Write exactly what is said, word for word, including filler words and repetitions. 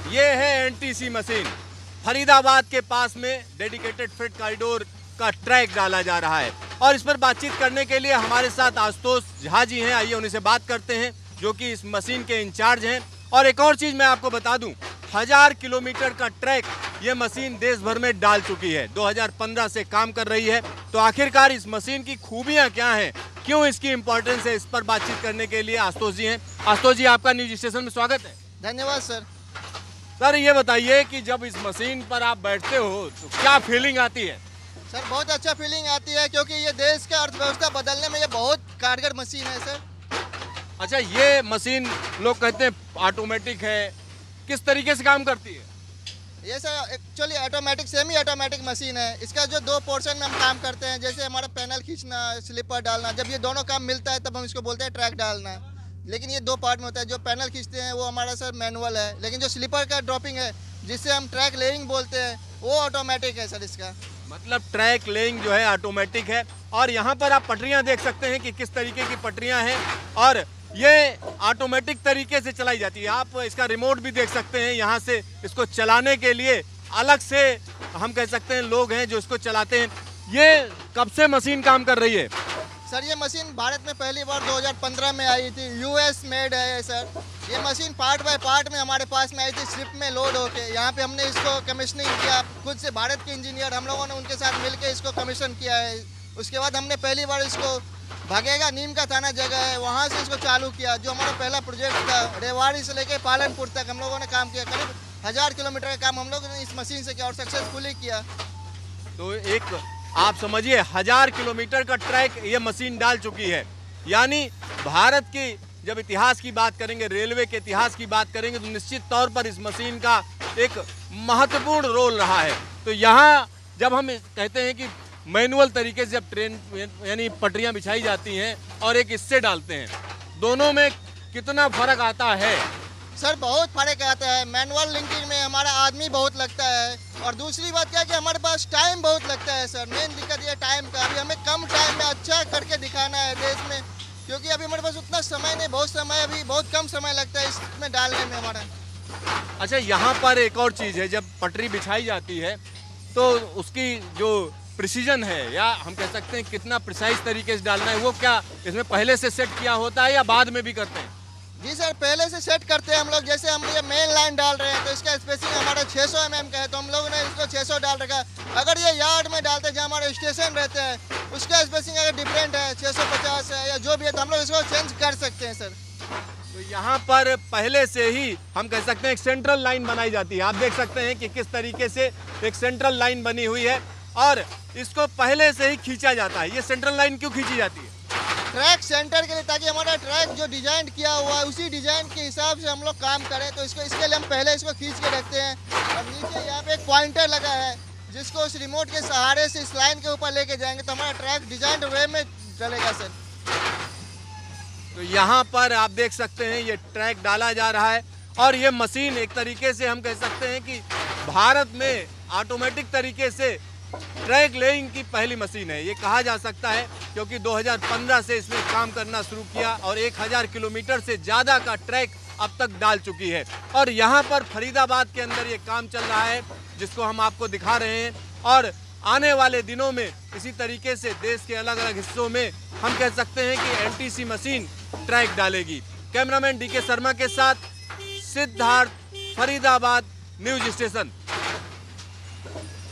ये है NTC machine. Faridabad के पास में डेडिकेटेड फ्रेट कॉरिडोर का ट्रैक डाला जा रहा है और इस पर बातचीत करने के लिए हमारे साथ आशुतोष झा जी हैं। आइए उन्हीं से बात करते हैं, जो कि इस मशीन के इंचार्ज हैं। और एक और चीज मैं आपको बता दूं, हजार किलोमीटर का ट्रैक ये मशीन देश भर में डाल चुकी है। दो हज़ार पंद्रह से काम कर रही है। तो आखिरकार इस मशीन की खूबियां क्या हैं, क्यों इसकी इंपॉर्टेंस है, इस पर बातचीत करने के लिए आशुतोष जी हैं। आशुतोष जी, आपका न्यूज स्टेशन में स्वागत है। धन्यवाद सर। सर, ये बताइए कि जब इस मशीन पर आप बैठते हो तो क्या फीलिंग आती है? सर बहुत अच्छा फीलिंग आती है, क्योंकि ये देश का अर्थव्यवस्था बदलने में ये बहुत कारगर मशीन है सर। अच्छा, ये मशीन लोग कहते हैं ऑटोमेटिक है, किस तरीके से काम करती है? ये sir actually automatic semi automatic machine है। इसका जो दो पोर्शन में हम काम करते हैं, जैसे हमारा पैनल खींचना, स्लीपर डालना, जब ये दोनों काम मिलता है तब हम इसको बोलते हैं ट्रैक डालना। लेकिन ये दो पार्ट में होता है। जो पैनल खींचते हैं वो हमारा सर मैनुअल है, लेकिन जो स्लीपर का ड्रॉपिंग है जिससे हम ट्रैक लेइंग बोलते हैं वो ऑटोमेटिक है सर। इसका मतलब ट्रैक लेइंग जो है ऑटोमेटिक है। और यहाँ पर आप पटरियाँ देख सकते हैं कि किस तरीके की पटरियाँ हैं और ये ऑटोमेटिक तरीके से चलाई जाती है। आप इसका रिमोट भी देख सकते हैं। यहाँ से इसको चलाने के लिए अलग से हम कह सकते हैं लोग हैं जो इसको चलाते हैं। ये कब से मशीन काम कर रही है? सर ये मशीन भारत में पहली बार दो हज़ार पंद्रह में आई थी। यूएस मेड है सर। ये मशीन पार्ट बाय पार्ट में हमारे पास में आई थी, शिप में लोड होके। यहाँ पे हमने इसको कमीशनिंग किया खुद से, भारत के इंजीनियर हम लोगों ने उनके साथ मिलकर इसको कमीशन किया है। उसके बाद हमने पहली बार इसको भागेगा नीम का थाना जगह है, वहाँ से इसको चालू किया। जो हमारा पहला प्रोजेक्ट था, रेवाड़ी से लेकर पालनपुर तक हम लोगों ने काम किया। करीब हजार किलोमीटर का काम हम लोगों ने इस मशीन से किया और सक्सेसफुली किया। तो एक आप समझिए हजार किलोमीटर का ट्रैक ये मशीन डाल चुकी है। यानी भारत की जब इतिहास की बात करेंगे, रेलवे के इतिहास की बात करेंगे, तो निश्चित तौर पर इस मशीन का एक महत्वपूर्ण रोल रहा है। तो यहाँ जब हम कहते हैं कि मैनुअल तरीके से जब ट्रेन यानी पटरियाँ बिछाई जाती हैं और एक इससे डालते हैं, दोनों में कितना फर्क आता है? सर बहुत फर्क आता है। मैनुअल लिंकिंग में हमारा आदमी बहुत लगता है और दूसरी बात क्या है कि हमारे पास टाइम बहुत लगता है सर। मेन दिक्कत ये टाइम का। अभी हमें कम टाइम में अच्छा करके दिखाना है देश में, क्योंकि अभी हमारे पास उतना समय नहीं, बहुत समय अभी बहुत कम समय लगता है इसमें डालने में हमारा। अच्छा, यहाँ पर एक और चीज़ है, जब पटरी बिछाई जाती है तो उसकी जो प्रिसीजन है, या हम कह सकते हैं कितना प्रिसाइज तरीके से डालना है, वो क्या इसमें पहले से सेट किया होता है या बाद में भी करते हैं? जी सर, पहले से सेट करते हैं हम लोग। जैसे हम ये मेन लाइन डाल रहे हैं तो इसका स्पेसिंग हमारा छह सौ एम एम का है, तो हम लोगों ने इसको छह सौ डाल रखा। अगर ये यार्ड में डालते हैं जहाँ हमारे स्टेशन रहते हैं, उसका स्पेसिंग अगर डिफरेंट है, छह सौ पचास है या जो भी है, तो हम लोग इसको चेंज कर सकते हैं सर। तो यहाँ पर पहले से ही हम कह सकते हैं एक सेंट्रल लाइन बनाई जाती है। आप देख सकते हैं कि किस तरीके से एक सेंट्रल लाइन बनी हुई है और इसको पहले से ही खींचा जाता है। ये सेंट्रल लाइन क्यों खींची जाती है? ट्रैक सेंटर के लिए, ताकि हमारा ट्रैक जो डिजाइन किया हुआ है उसी डिजाइन के हिसाब से हम लोग काम करें। तो इसको इसके लिए हम पहले इसको खींच के रखते हैं और नीचे यहाँ पे एक पॉइंटर लगा है जिसको उस रिमोट के सहारे से इस लाइन के ऊपर लेके जाएंगे तो हमारा ट्रैक डिजाइन वे में चलेगा सर। तो यहाँ पर आप देख सकते हैं ये ट्रैक डाला जा रहा है और ये मशीन एक तरीके से हम कह सकते हैं कि भारत में ऑटोमेटिक तरीके से ट्रैक लेइंग की पहली मशीन है, ये कहा जा सकता है, क्योंकि दो हज़ार पंद्रह से इसने काम करना शुरू किया और एक हज़ार किलोमीटर से ज़्यादा का ट्रैक अब तक डाल चुकी है। और यहाँ पर फरीदाबाद के अंदर ये काम चल रहा है जिसको हम आपको दिखा रहे हैं और आने वाले दिनों में इसी तरीके से देश के अलग अलग हिस्सों में हम कह सकते हैं कि एनटीसी मशीन ट्रैक डालेगी। कैमरामैन डी के शर्मा के साथ सिद्धार्थ, फरीदाबाद न्यूज स्टेशन।